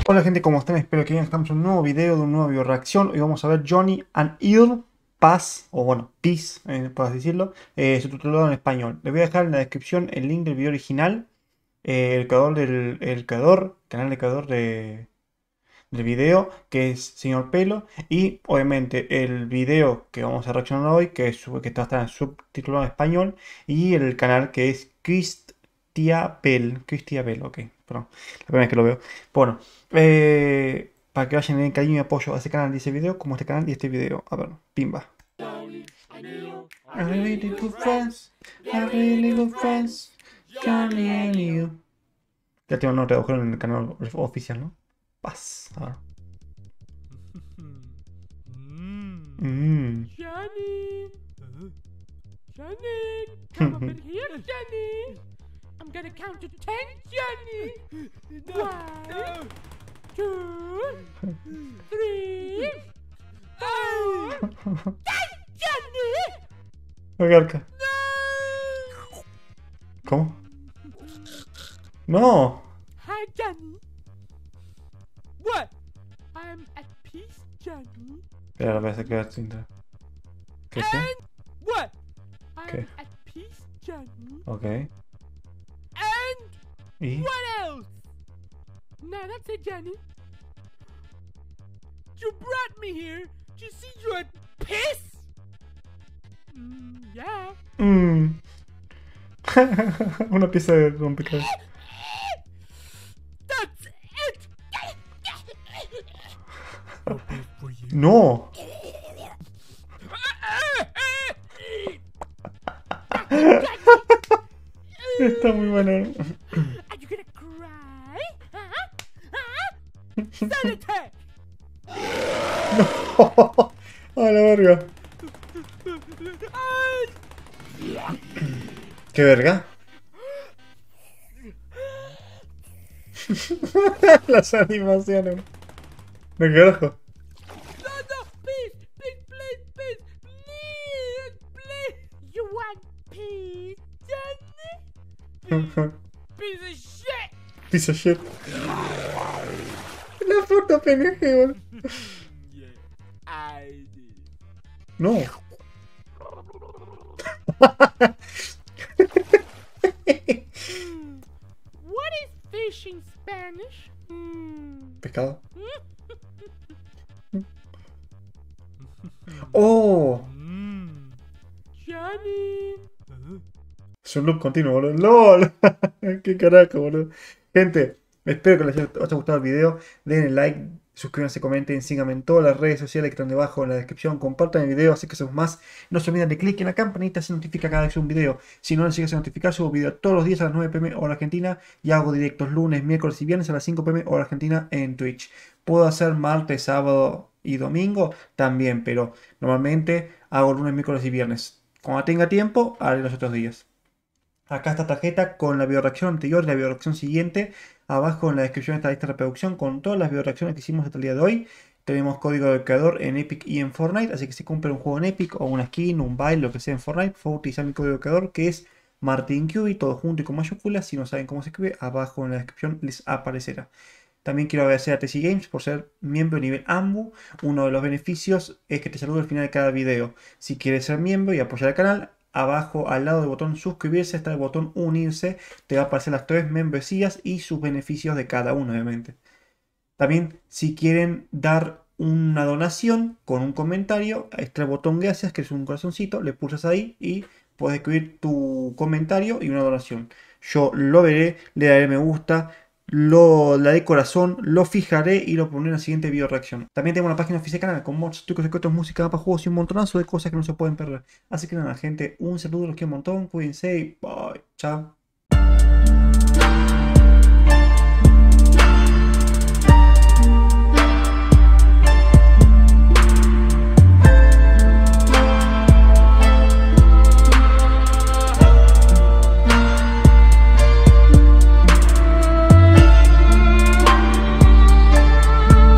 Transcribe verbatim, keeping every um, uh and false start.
Hola gente, ¿cómo están? Espero que bien. Estamos en un nuevo video de una nueva video reacción. Hoy vamos a ver Johnny and Earl Pass, o bueno, Peace, eh, por así decirlo, eh, subtitulado en español. Les voy a dejar en la descripción el link del video original, eh, el creador del el creador, canal de creador de, del video, que es Señor Pelo, y obviamente el video que vamos a reaccionar hoy, que, es, que está, está subtitulado en español, y el canal que es Cristia Bell. Cristia Bell, ok, perdón, la primera vez que lo veo. Bueno, eh, para que vayan en cariño y apoyo a ese canal y ese video, como este canal y este video. A ver, pimba. I really good friends, I really good friends, Johnny and you. Ya tengo un traductor en el canal oficial, ¿no? Paz. A ver. Mm. Johnny! Johnny! Come over here, Johnny! I'm gonna count to ten, Johnny! One, two, three, four, ten, Johnny! Garca. ¿Cómo? No. Hi, Johnny. What? I'm at peace, Johnny. Espera, voy a sacar cinta. ¿Qué sé? And what? I'm Okay. at peace, Johnny. Ok. And ¿Y? what else? No, that's it, Johnny. You brought me here to see you at piss? Mm, yeah. Mm. Una pieza de rompecabezas. That's it. No. Está muy bueno. Are you gonna cry? Huh? Huh? Sanitary. A la verga. ¿Qué verga? Las animaciones. ¿De qué carajo? No, no, please, please, please, please, please, please. You want peace, Johnny? Piece of shit. Piece of shit. La puta P N G, boludo. Yeah, I did. No. What is fish in Spanish? Hmm. Pescado. Oh. Johnny. Es un loop continuo, boludo. ¡Lol! ¡Qué carajo, boludo! Gente, espero que les haya gustado el video. Denle like, suscríbanse, comenten, síganme en todas las redes sociales que están debajo en la descripción. Compartan el video, así que somos más. No se olviden de clic en la campanita, se notifica cada vez que subo un video. Si no les llegas a notificar, subo video todos los días a las nueve p m hora argentina. Y hago directos lunes, miércoles y viernes a las cinco p m hora argentina en Twitch. Puedo hacer martes, sábado y domingo también, pero normalmente hago lunes, miércoles y viernes. Cuando tenga tiempo, haré los otros días. Acá está tarjeta con la videoreacción anterior y la videoreacción siguiente. Abajo en la descripción está la lista de reproducción con todas las videoreacciones que hicimos hasta el día de hoy. Tenemos código del creador en Epic y en Fortnite. Así que si compran un juego en Epic o una skin, un baile, lo que sea en Fortnite, pueden utilizar mi código del creador que es MartinQB, todo junto y con mayúsculas. Si no saben cómo se escribe, abajo en la descripción les aparecerá. También quiero agradecer a T C Games por ser miembro nivel AMBU. Uno de los beneficios es que te saludo al final de cada video. Si quieres ser miembro y apoyar el canal, abajo al lado del botón suscribirse está el botón unirse. Te va a aparecer las tres membresías y sus beneficios de cada uno, obviamente. También, si quieren dar una donación con un comentario, está el botón gracias, que es un corazoncito. Le pulsas ahí y puedes escribir tu comentario y una donación. Yo lo veré, le daré me gusta, lo le daré corazón, lo fijaré y lo pondré en la siguiente video reacción. También tengo una página oficial canal con mods, trucos, secretos, música, mapas, juegos y un montonazo de cosas que no se pueden perder. Así que nada, gente, un saludo, los quiero un montón, cuídense y bye, chao.